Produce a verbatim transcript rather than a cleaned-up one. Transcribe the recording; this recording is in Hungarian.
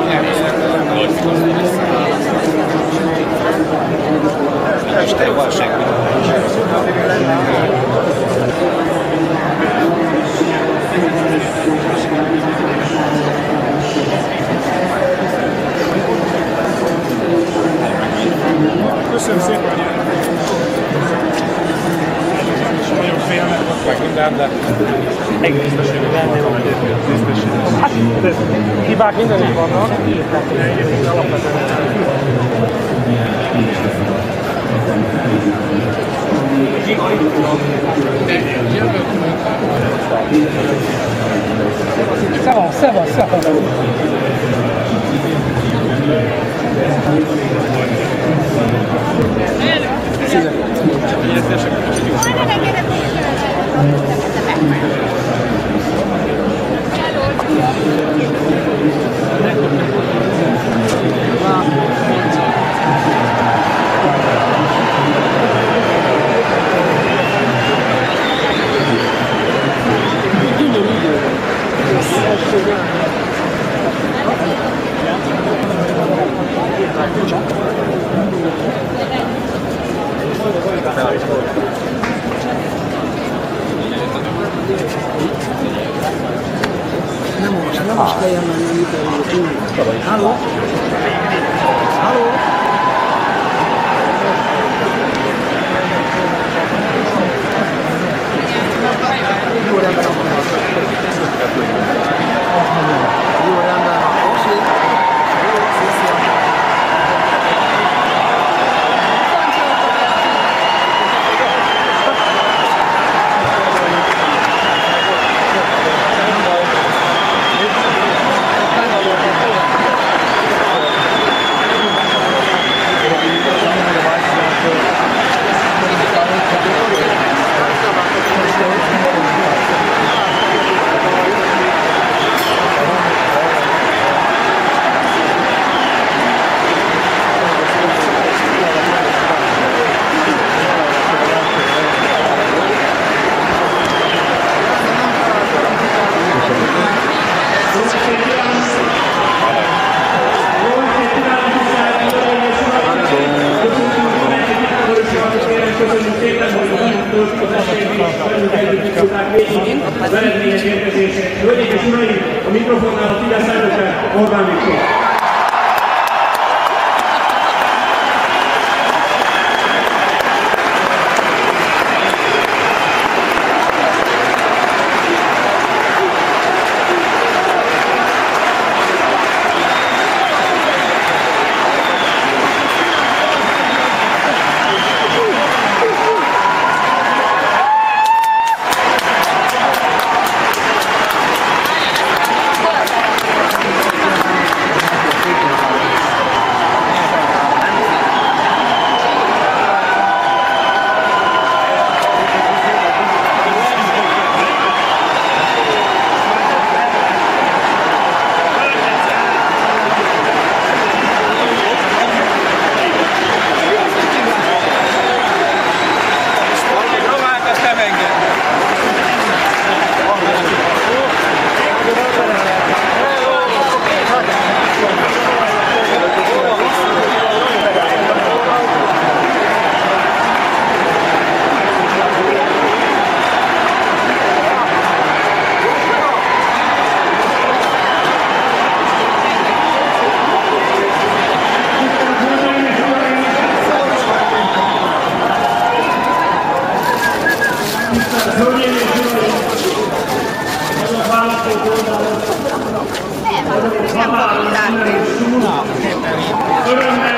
Isten van senki. Köszönöm szépen! Nagyon félnek meg minden, de egész biztosan lenni van a hát, de hibák mindenütt vannak. Szevasz, szevasz, szevasz! Nem most, nem most kelljen menni, itt Halló? Halló? Jó rendben akkor. Jó rendben akkor. Jó, szia. Az eredményes érkezések. Hölgyeim és uraim, a mikrofonnál a Fidesz elnöke Orbán Viktor. Nem, nem fogjuk látni. Örömmel